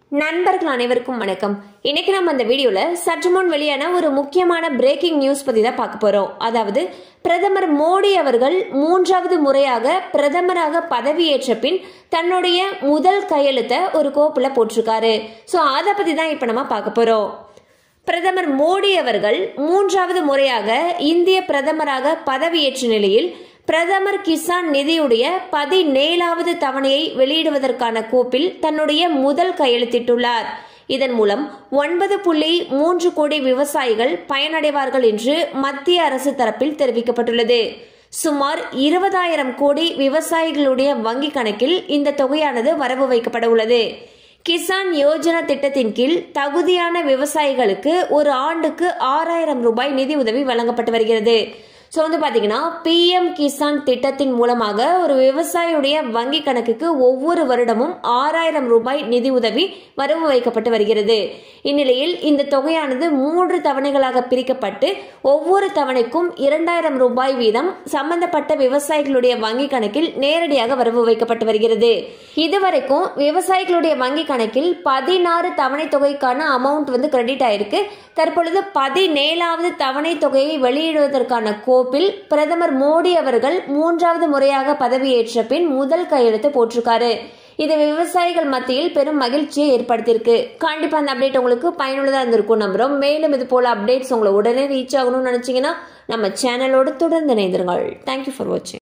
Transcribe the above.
நண்பர்கள் அனைவருக்கும் வணக்கம். இன்னைக்கு நம்ம அந்த வீடியோல சற்று முன் வெளியான ஒரு முக்கியமான பிரேக்கிங் நியூஸ் பத்தி தான் பார்க்க போறோம். அதாவது பிரதமர் மோடி அவர்கள் 3வது முறையாக பிரதமராக பதவியேற்ற பின் தன்னுடைய முதல் கையெழுத்தை ஒரு கோப்புல போட்டிருக்காரு. சோ அதை பத்தி தான் இப்ப நம்ம பார்க்க போறோம். பிரதமர் மோடி அவர்கள் 3வது முறையாக இந்திய பிரதமராக பதவியேற்ற நிலையில் பிரதமர் கிசான் நிதியுடைய 17வது தவணையை வெளியிடுவதற்கான கோப்பில் தன்னுடைய முதல் கையெழுத்திட்டுள்ளார். இதன் மூலம் 9.3 கோடி விவசாயிகள் பயனடைவார்கள் என்று மத்திய அரசு தரப்பில் தெரிவிக்கப்பட்டுள்ளது. சுமார் 20,000 கோடி விவசாயிகளுடைய வங்கி கணக்கில் இந்த தொகையானது வரவு வைக்கப்பட உள்ளது. கிசான் யோஜனா திட்டத்தின் கீழ் தகுதியான விவசாயிகளுக்கு ஒரு ஆண்டுக்கு 6,000 ரூபாய் நிதி உதவி வழங்கப்பட்டு வருகிறது. ஸோ பாத்தீங்கன்னா PM கிசான் திட்டத்தின் மூலமாக ஒரு விவசாயியுடைய வங்கி கணக்குக்கு ஒவ்வொரு வருடமும் 6,000 ரூபாய் நிதி உதவி வரவு வைக்கப்பட்டு வருகிறது. இந்நிலையில் இந்த தொகையானது 3 தவணைகளாக பிரிக்கப்பட்டு ஒவ்வொரு தவணைக்கும் 2,000 ரூபாய் வீதம் சம்பந்தப்பட்ட விவசாயிகளுடைய வங்கி கணக்கில் நேரடியாக வரவு வைக்கப்பட்டு வருகிறது. இதுவரைக்கும் விவசாயிகளுடைய வங்கி கணக்கில் 16 தவணை தொகைக்கான அமௌண்ட் கிரெடிட் ஆயிருக்கு. தற்பொழுது 17வது தவணை தொகையை வெளியிடுவதற்கான கோப்பில் பிரதமர் மோடி அவர்கள் 3வது முறையாக பதவியேற்ற பின் முதல் கையெழுத்து போட்டிருக்காரு. இது விவசாயிகள் மத்தியில் பெரும் மகிழ்ச்சியை ஏற்படுத்தியிருக்கு. கண்டிப்பா அந்த அப்டேட் உங்களுக்கு பயனுள்ளதா இருந்திருக்கும் நம்புறோம். மேலும் இது போல அப்டேட்ஸ் உங்களை உடனே ரீச் ஆகணும்னு நினைச்சீங்கன்னா நம்ம சேனலோடு தொடர்ந்து இணைந்திருங்கள். தேங்க்யூ ஃபார் வாட்சிங்.